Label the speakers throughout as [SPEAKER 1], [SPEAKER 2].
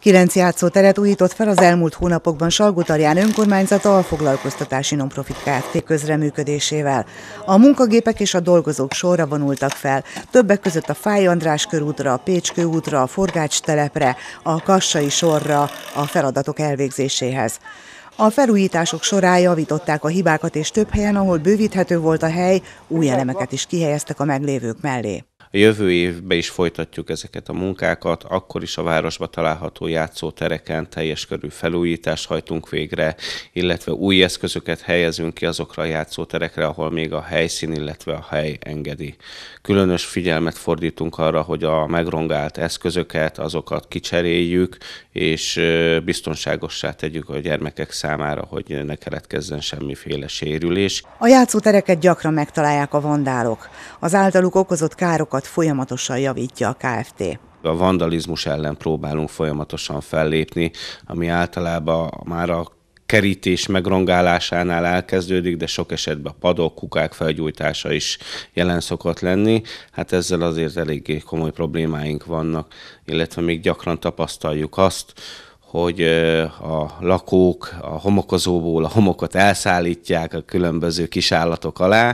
[SPEAKER 1] 9 játszóteret újított fel az elmúlt hónapokban Salgótarján önkormányzata a Foglalkoztatási Nonprofit Kft. Közreműködésével. A munkagépek és a dolgozók sorra vonultak fel, többek között a Fáy András körútra, a Pécskő útra, a Forgács telepre, a Kassai sorra a feladatok elvégzéséhez. A felújítások során javították a hibákat, és több helyen, ahol bővíthető volt a hely, új elemeket is kihelyeztek a meglévők mellé.
[SPEAKER 2] A jövő évben is folytatjuk ezeket a munkákat, akkor is a városban található játszótereken teljes körű felújítást hajtunk végre, illetve új eszközöket helyezünk ki azokra a játszóterekre, ahol még a helyszín, illetve a hely engedi. Különös figyelmet fordítunk arra, hogy a megrongált eszközöket, azokat kicseréljük, és biztonságossá tegyük a gyermekek számára, hogy ne keletkezzen semmiféle sérülés.
[SPEAKER 1] A játszótereket gyakran megtalálják a vandálok. Az általuk okozott károkat folyamatosan javítja a Kft.
[SPEAKER 2] A vandalizmus ellen próbálunk folyamatosan fellépni, ami általában már a kerítés megrongálásánál elkezdődik, de sok esetben a padok, kukák felgyújtása is jelen szokott lenni. Hát ezzel azért eléggé komoly problémáink vannak, illetve még gyakran tapasztaljuk azt, hogy a lakók a homokozóból a homokot elszállítják a különböző kisállatok alá.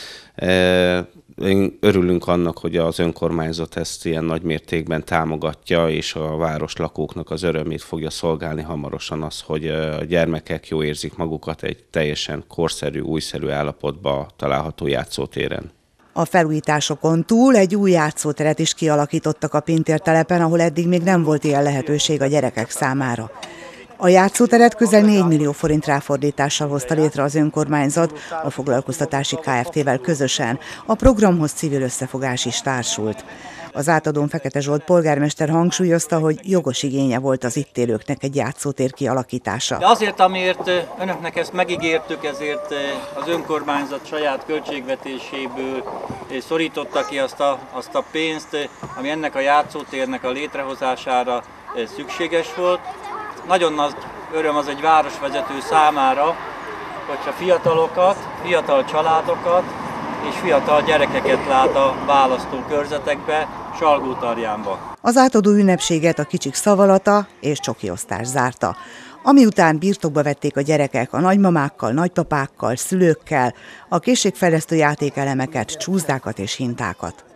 [SPEAKER 2] Örülünk annak, hogy az önkormányzat ezt ilyen nagy mértékben támogatja, és a város lakóknak az örömét fogja szolgálni hamarosan az, hogy a gyermekek jól érzik magukat egy teljesen korszerű, újszerű állapotban található játszótéren.
[SPEAKER 1] A felújításokon túl egy új játszóteret is kialakítottak a Pintér telepen, ahol eddig még nem volt ilyen lehetőség a gyerekek számára. A játszóteret közel 4 millió forint ráfordítással hozta létre az önkormányzat, a Foglalkoztatási Kft-vel közösen. A programhoz civil összefogás is társult. Az átadón Fekete Zsolt polgármester hangsúlyozta, hogy jogos igénye volt az itt élőknek egy játszótér kialakítása.
[SPEAKER 3] De azért, amiért önöknek ezt megígértük, ezért az önkormányzat saját költségvetéséből szorította ki azt a pénzt, ami ennek a játszótérnek a létrehozására szükséges volt. Nagyon nagy öröm az egy városvezető számára, hogyha fiatalokat, fiatal családokat és fiatal gyerekeket lát a választókörzetekbe, Salgótarjánba.
[SPEAKER 1] Az átadó ünnepséget a kicsik szavalata és csokiosztás zárta, ami után birtokba vették a gyerekek a nagymamákkal, nagypapákkal, szülőkkel a készségfejlesztő játékelemeket, csúszdákat és hintákat.